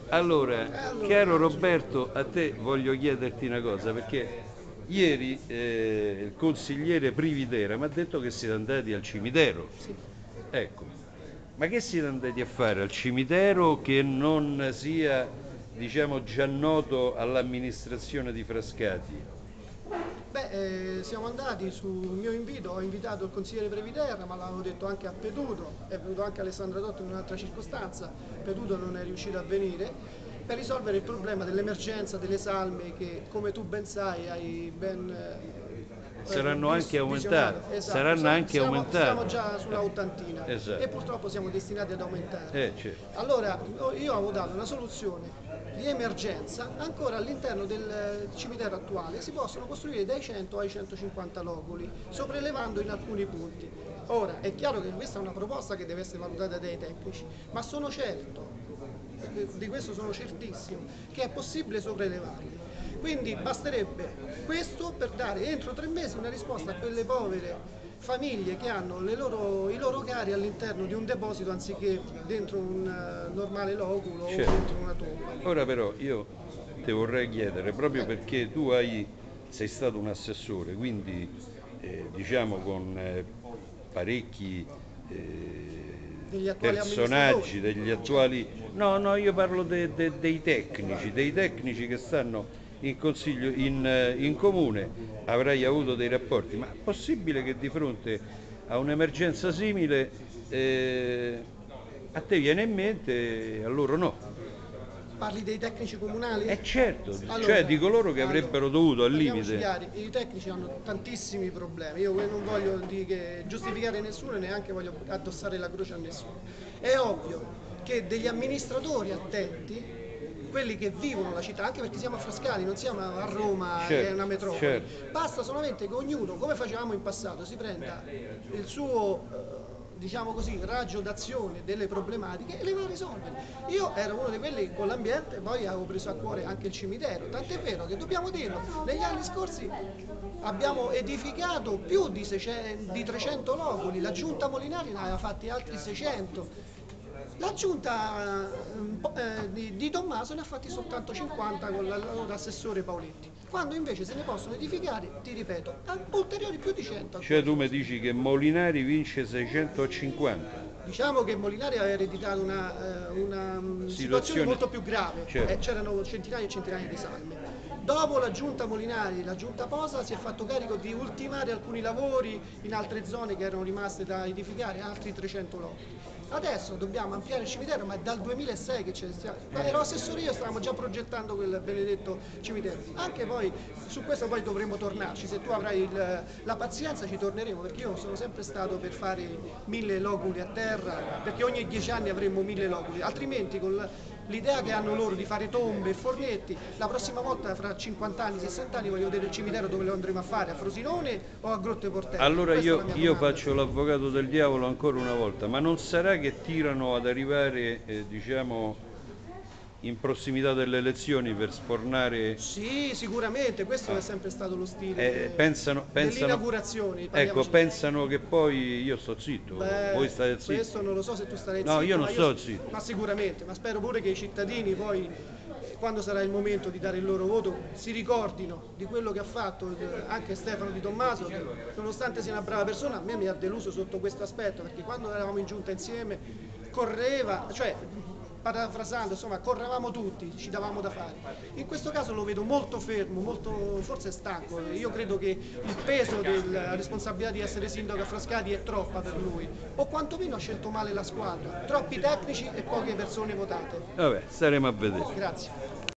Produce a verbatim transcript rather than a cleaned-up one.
Allora, allora, caro Roberto, a te voglio chiederti una cosa, perché ieri eh, il consigliere Privitera mi ha detto che siete andati al cimitero. sì. Ecco, ma che siete andati a fare al cimitero che non sia, diciamo, già noto all'amministrazione di Frascati? Beh, eh, siamo andati sul mio invito, ho invitato il consigliere Previterra, ma l'avevo detto anche a Peduto, è venuto anche Alessandra Dotti in un'altra circostanza, Peduto non è riuscito a venire, per risolvere il problema dell'emergenza delle salme che, come tu ben sai, hai ben eh, eh, Saranno vis- anche visionato. aumentate, Esatto, saranno sa- anche siamo, siamo aumentate. già sulla ottantina Eh, e esatto, purtroppo siamo destinati ad aumentare. eh, certo. Allora, io avevo dato una soluzione di emergenza. Ancora all'interno del cimitero attuale si possono costruire dai cento ai centocinquanta loculi, sopraelevando in alcuni punti. Ora, è chiaro che questa è una proposta che deve essere valutata dai tecnici, ma sono certo, di questo sono certissimo, che è possibile sopraelevarli. Quindi basterebbe questo per dare entro tre mesi una risposta a quelle povere famiglie che hanno le loro, i loro cari all'interno di un deposito anziché dentro un eh, normale loculo o Certo. dentro una tomba. Ora però io ti vorrei chiedere, proprio Eh, perché tu hai, sei stato un assessore, quindi eh, diciamo con eh, parecchi eh, degli attuali amministratori. personaggi degli Certo. attuali... No, no, io parlo de- de- dei tecnici, dei tecnici che stanno in consiglio, in, eh, in comune, avrai avuto dei rapporti, ma è possibile che di fronte a un'emergenza simile eh, a te viene in mente e a loro no? Parli dei tecnici comunali? Eh certo, cioè Allora, di coloro che allora, avrebbero dovuto al parliamoci limite. chiari, i tecnici hanno tantissimi problemi, io non voglio di che giustificare nessuno e neanche voglio addossare la croce a nessuno. È ovvio che degli amministratori attenti, quelli che vivono la città, anche perché siamo a Frascati, non siamo a Roma che è Certo, una metropoli, certo. basta solamente che ognuno, come facevamo in passato, si prenda il suo eh, diciamo così, raggio d'azione delle problematiche e le va a risolvere. Io ero uno di quelli con l'ambiente, poi avevo preso a cuore anche il cimitero, tant'è vero che dobbiamo dirlo, negli anni scorsi abbiamo edificato più di, seicento, di trecento loculi, la giunta Molinari ne aveva fatti altri seicento. La giunta eh, di, di Tommaso ne ha fatti soltanto cinquanta con l'allora assessore Paoletti, quando invece se ne possono edificare, ti ripeto, ulteriori più di cento Cioè ancora. tu mi dici che Molinari vince seicentocinquanta. Diciamo che Molinari aveva ereditato una, eh, una mm, situazione Situazione... molto più grave, e Certo. c'erano centinaia e centinaia di salme. Dopo la giunta Molinari, la giunta Posa si è fatto carico di ultimare alcuni lavori in altre zone che erano rimaste da edificare, altri trecento locali. Adesso dobbiamo ampliare il cimitero, ma è dal duemilasei che c'è. Ero assessore io, stavamo già progettando quel benedetto cimitero. Anche poi su questo poi dovremo tornarci, se tu avrai il- la pazienza ci torneremo, perché io sono sempre stato per fare mille loculi a terra, perché ogni dieci anni avremmo mille loculi, altrimenti con la- l'idea che hanno loro di fare tombe e fornetti, la prossima volta fra cinquanta anni, sessanta anni voglio vedere il cimitero dove lo andremo a fare, a Frosinone o a Grotte Portello? Allora Questa è la io, mia io domanda. faccio l'avvocato del diavolo ancora una volta, ma non sarà che tirano ad arrivare, eh, diciamo, in prossimità delle elezioni per spornare... Sì, sicuramente, questo è Ah. sempre stato lo Eh, stile pensano, delle pensano, inaugurazioni, ecco, parliamoci chiaro. pensano che poi io sto zitto, voi Beh, state zitti. questo non lo so se tu starai No, io zitto, non ma, io, sto zitto. ma sicuramente, ma spero pure che i cittadini poi, eh, quando sarà il momento di dare il loro voto, si ricordino di quello che ha fatto eh, anche Stefano Di Tommaso, che nonostante sia una brava persona, a me mi ha deluso sotto questo aspetto, perché quando eravamo in giunta insieme correva, cioè parafrasando, insomma, correvamo tutti, ci davamo da fare. In questo caso lo vedo molto fermo, molto, forse stanco. Io credo che il peso della responsabilità di essere sindaco a Frascati è troppa per lui, o quantomeno ha scelto male la squadra, troppi tecnici e poche persone votate. Vabbè, staremo a vedere. Grazie.